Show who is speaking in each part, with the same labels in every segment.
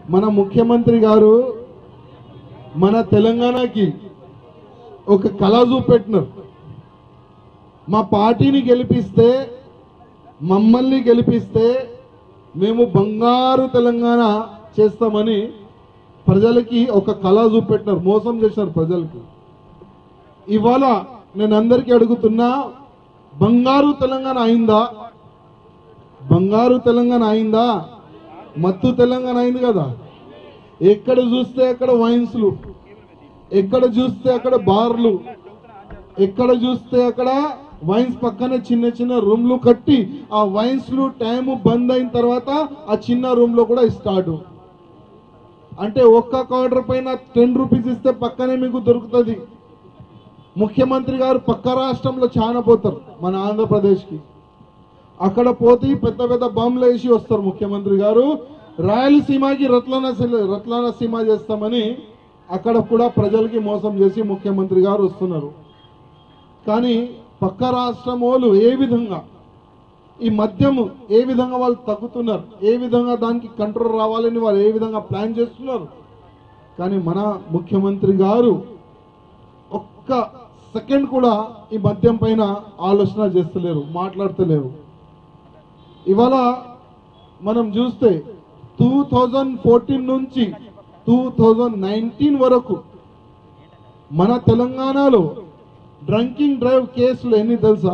Speaker 1: మన ముఖ్యమంత్రి గారు మన తెలంగాణకి ఒక కళ చూపెట్టినారు. మా పార్టీని గెలిపిస్తే, మమ్మల్ని గెలిపిస్తే మేము బంగారు తెలంగాణ చేస్తామని ప్రజలకి ఒక కళ చూపెట్టినారు, మోసం చేశారు ప్రజలకి. ఇవాళ నేను అందరికీ అడుగుతున్నా, బంగారు తెలంగాణ అయిందా? బంగారు తెలంగాణ అయిందా? మత్తు తెలంగాణ అయింది కదా. ఎక్కడ చూస్తే అక్కడ వైన్స్లు, ఎక్కడ చూస్తే అక్కడ బార్లు, ఎక్కడ చూస్తే అక్కడ వైన్స్ పక్కనే చిన్న చిన్న రూమ్లు కట్టి ఆ వైన్స్లు టైము బంద్ అయిన తర్వాత ఆ చిన్న రూమ్ లో కూడా ఇస్తాడు. అంటే ఒక్క కౌంటర్ పైన 10 రూపీస్ ఇస్తే పక్కనే మీకు దొరుకుతుంది. ముఖ్యమంత్రి గారు పక్క రాష్ట్రంలో చాలా పోతారు, మన ఆంధ్రప్రదేశ్కి. అక్కడ పోతే పెద్ద పెద్ద బాంబులు వేసి వస్తారు ముఖ్యమంత్రి గారు. రాయలసీమకి రత్నాలసీమ చేస్తామని అక్కడ కూడా ప్రజలకి మోసం చేసి ముఖ్యమంత్రి గారు వస్తున్నారు. కానీ పక్క రాష్ట్రం వాళ్ళు ఏ విధంగా ఈ మద్యం ఏ విధంగా వాళ్ళు తగ్గుతున్నారు, ఏ విధంగా దానికి కంట్రోల్ రావాలని వాళ్ళు ఏ విధంగా ప్లాన్ చేస్తున్నారు. కానీ మన ముఖ్యమంత్రి గారు ఒక్క సెకండ్ కూడా ఈ మద్యం పైన ఆలోచన చేస్తలేరు, మాట్లాడతలేరు. ఇవాళ మనం చూస్తే 2014 నుంచి 2019 వరకు మన తెలంగాణలో డ్రంకింగ్ డ్రైవ్ కేసులు ఎన్ని తెలుసా?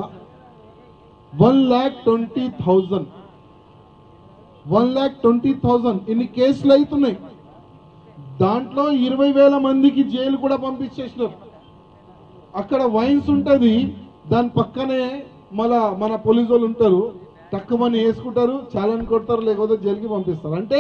Speaker 1: 1,20,000 1,20,000 ఇన్ని కేసులు అవుతున్నాయి. దాంట్లో 20,000 మందికి జైలు కూడా పంపించేసినారు. అక్కడ వైన్స్ ఉంటుంది, దాని పక్కనే మన పోలీసు వాళ్ళు ఉంటారు, తక్కువని వేసుకుంటారు, చాలని కొడతారు, లేకపోతే జైలుకి పంపిస్తారు. అంటే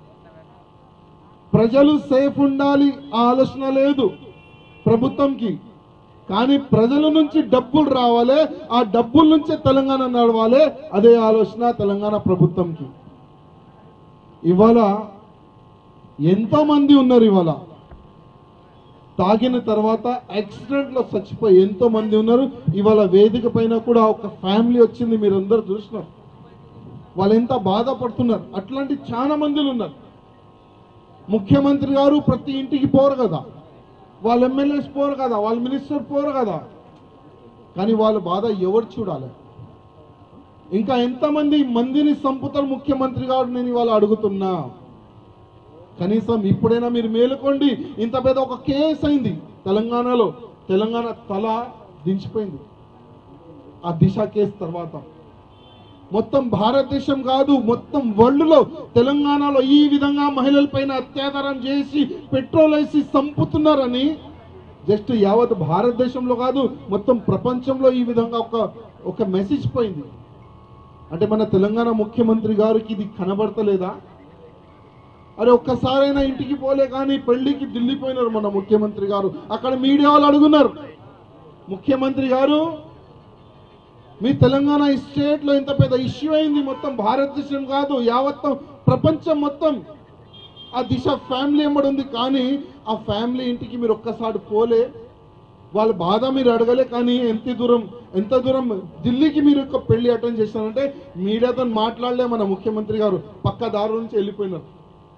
Speaker 1: ప్రజలు సేఫ్ ఉండాలి ఆ ఆలోచన లేదు ప్రభుత్వంకి. కానీ ప్రజల నుంచి డబ్బులు రావాలి, ఆ డబ్బుల నుంచే తెలంగాణ నడవాలి, అదే ఆలోచన తెలంగాణ ప్రభుత్వంకి. ఇవాళ ఎంతో మంది ఉన్నారు, ఇవాళ తాగిన తర్వాత యాక్సిడెంట్ లో చచ్చిపోయి ఎంతో మంది ఉన్నారు. ఇవాళ వేదిక పైన కూడా ఒక ఫ్యామిలీ వచ్చింది, మీరు అందరూ చూసినారు, వాళ్ళు ఎంత బాధపడుతున్నారు. అట్లాంటి చాలా మందిలు ఉన్నారు. ముఖ్యమంత్రి గారు ప్రతి ఇంటికి పోరు కదా, వాళ్ళ ఎమ్మెల్యేస్ పోరు కదా, వాళ్ళ మినిస్టర్ పోరు కదా. కానీ వాళ్ళ బాధ ఎవరు చూడాలి? ఇంకా ఎంతమంది మందిని చంపుతారు ముఖ్యమంత్రి గారు? నేను ఇవాళ అడుగుతున్నా, కనీసం ఇప్పుడైనా మీరు మేలుకోండి. ఇంత పెద్ద ఒక కేసు అయింది తెలంగాణలో, తెలంగాణ తల దించిపోయింది ఆ దిశ కేసు తర్వాత. మొత్తం భారతదేశం కాదు, మొత్తం వరల్డ్ లో తెలంగాణలో ఈ విధంగా మహిళల పైన అత్యాచారం చేసి పెట్రోల్ వేసి చంపుతున్నారని జస్ట్ యావత్ భారతదేశంలో కాదు, మొత్తం ప్రపంచంలో ఈ విధంగా ఒక మెసేజ్ పోయింది. అంటే మన తెలంగాణ ముఖ్యమంత్రి గారికి ఇది కనబడతలేదా? అరే ఒక్కసారైనా ఇంటికి పోలే, కానీ పెళ్లికి ఢిల్లీ పోయినారు మన ముఖ్యమంత్రి గారు. అక్కడ మీడియా వాళ్ళు అడుగున్నారు, ముఖ్యమంత్రి గారు మీ తెలంగాణ స్టేట్ లో ఇంత పెద్ద ఇష్యూ అయింది, మొత్తం భారతదేశం కాదు యావత్ ప్రపంచం మొత్తం ఆ దిశ ఫ్యామిలీ ఎంబడి ఉంది. కానీ ఆ ఫ్యామిలీ ఇంటికి మీరు ఒక్కసారి పోలే, వాళ్ళ బాధ మీరు అడగలే. కానీ ఎంత దూరం ఢిల్లీకి మీరు ఒక పెళ్లి అటెండ్ చేస్తారంటే మీడియాతో మాట్లాడలే మన ముఖ్యమంత్రి గారు, పక్క దారి నుంచి వెళ్ళిపోయినారు.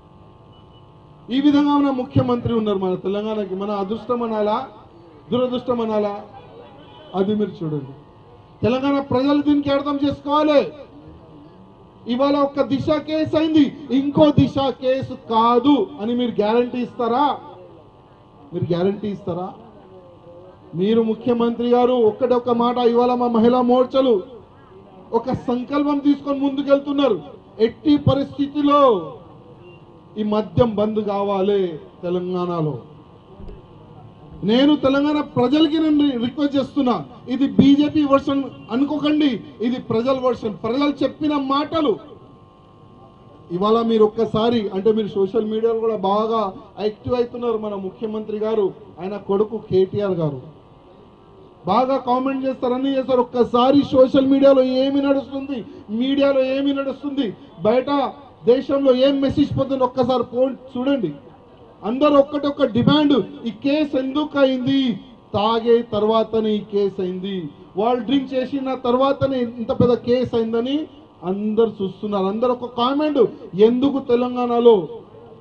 Speaker 1: ఈ విధంగా మన ముఖ్యమంత్రి ఉన్నారు మన తెలంగాణకి. మన అదృష్టం అనాలా, దురదృష్టం అనాలా? అది మీరు చూడండి. తెలంగాణ ప్రజలు దీనికి అర్థం చేసుకోవాలి. ఇవాళ ఒక దిశ కేసు అయింది, ఇంకో దిశ కేసు కాదు అని మీరు గ్యారంటీ ఇస్తారా? మీరు గ్యారంటీ ఇస్తారా? మీరు ముఖ్యమంత్రి గారు ఒక్క మాట, ఇవాళ మా మహిళా మోర్చలు ఒక సంకల్పం తీసుకొని ముందుకెళ్తున్నారు. ఎట్టి పరిస్థితిలో ఈ మద్యం బంద్ కావాలి తెలంగాణలో. నేను తెలంగాణ ప్రజలకి రిక్వెస్ట్ చేస్తున్నా, ఇది బీజేపీ వర్షన్ అనుకోకండి, ఇది ప్రజల వర్షన్, ప్రజలు చెప్పిన మాటలు. ఇవాళ మీరు ఒక్కసారి అంటే మీరు సోషల్ మీడియాలో కూడా బాగా యాక్టివ్ అవుతున్నారు. మన ముఖ్యమంత్రి గారు, ఆయన కొడుకు కేటీఆర్ గారు బాగా కామెంట్ చేస్తారు, అన్ని చేస్తారు. ఒక్కసారి సోషల్ మీడియాలో ఏమి నడుస్తుంది, మీడియాలో ఏమి నడుస్తుంది, బయట దేశంలో ఏం మెసేజ్ పోతుంది ఒక్కసారి చూడండి. అందరూ ఒక్క డిమాండ్, ఈ కేసు ఎందుకు అయింది? తాగే తర్వాతనే ఈ కేసు అయింది, వాళ్ళు డ్రింక్ చేసిన తర్వాతనే ఇంత పెద్ద కేసు అయిందని అందరు చూస్తున్నారు. అందరు ఒక కామెంట్, ఎందుకు తెలంగాణలో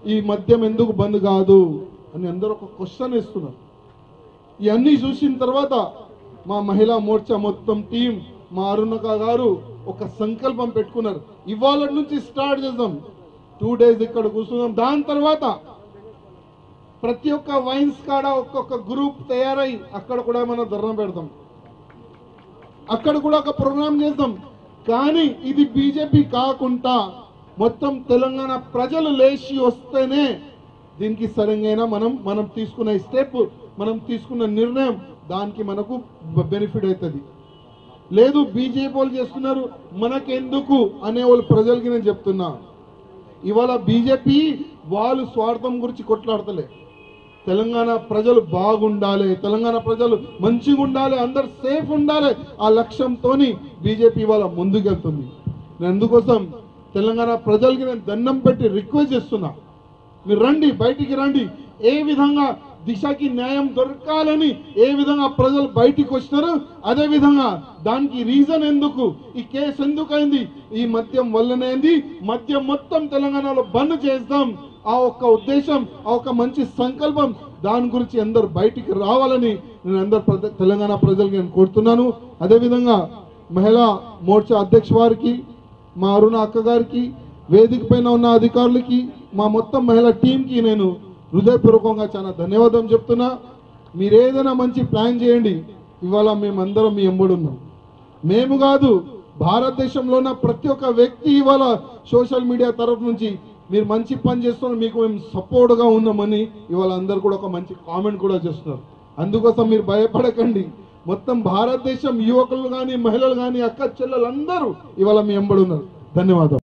Speaker 1: ఈ మద్యం ఎందుకు బంద్ కాదు అని అందరూ ఒక క్వశ్చన్ ఇస్తున్నారు. ఇవన్నీ చూసిన తర్వాత మా మహిళా మోర్చా మొత్తం టీం, మా అరుణక గారు ఒక సంకల్పం పెట్టుకున్నారు. ఇవాళ నుంచి స్టార్ట్ చేద్దాం. 2 days ఇక్కడ కూర్చున్నాం. దాని తర్వాత ప్రతి ఒక్క వైన్స్ కాడ ఒక్కొక్క గ్రూప్ తయారై అక్కడ కూడా మనం ధర్నా పెడతాం, అక్కడ కూడా ఒక ప్రోగ్రామ్ చేద్దాం. కానీ ఇది బీజేపీ కాకుండా మొత్తం తెలంగాణ ప్రజలు లేచి వస్తేనే దీనికి సరిగ్గా మనం తీసుకున్న స్టెప్, మనం తీసుకున్న నిర్ణయం దానికి మనకు బెనిఫిట్ అవుతుంది. లేదు బీజేపీ వాళ్ళు చేస్తున్నారు మనకెందుకు అనే వాళ్ళు ప్రజలకి నేను చెప్తున్నా, ఇవాళ బీజేపీ వాళ్ళు స్వార్థం గురించి కొట్లాడతలే. తెలంగాణ ప్రజలు బాగుండాలి, తెలంగాణ ప్రజలు మంచిగా ఉండాలి, అందరు సేఫ్ ఉండాలి, ఆ లక్ష్యంతో బీజేపీ వాళ్ళ ముందుకెళ్తుంది. నేను అందుకోసం తెలంగాణ ప్రజలకి నేను దండం పెట్టి రిక్వెస్ట్ చేస్తున్నా, మీరు రండి, బయటికి రండి. ఏ విధంగా దిశకి న్యాయం దొరకాలని ఏ విధంగా ప్రజలు బయటికి వచ్చినారు, అదే విధంగా దానికి రీజన్ ఎందుకు, ఈ కేసు ఎందుకు అయింది, ఈ మద్యం వల్లనేది, మద్యం మొత్తం తెలంగాణలో బంద్ చేద్దాం, ఆ ఒక్క ఉద్దేశం, ఆ ఒక్క మంచి సంకల్పం, దాని గురించి అందరు బయటికి రావాలని నేను అందరు తెలంగాణ ప్రజలకి నేను కోరుతున్నాను. అదేవిధంగా మహిళా మోర్చా అధ్యక్ష వారికి, మా అరుణ అక్క గారికి, వేదిక పైన ఉన్న అధికారులకి, మా మొత్తం మహిళా టీంకి నేను హృదయపూర్వకంగా చాలా ధన్యవాదం చెప్తున్నా. మీరు ఏదైనా మంచి ప్లాన్ చేయండి, ఇవాళ మేమందరం మీ ఎంబడున్నాం. మేము కాదు, భారతదేశంలో ఉన్న ప్రతి ఒక్క వ్యక్తి ఇవాళ సోషల్ మీడియా తరఫు నుంచి మీరు మంచి పని చేస్తున్నారు, మీకు మేము సపోర్ట్గా ఉన్నామని ఇవాళ అందరు కూడా ఒక మంచి కామెంట్ కూడా చేస్తున్నారు. అందుకోసం మీరు భయపడకండి. మొత్తం భారతదేశం యువకులు కానీ, మహిళలు కానీ, అక్క చెల్లెలు అందరూ ఇవాళ మీ ఎంబడున్నారు. ధన్యవాదాలు.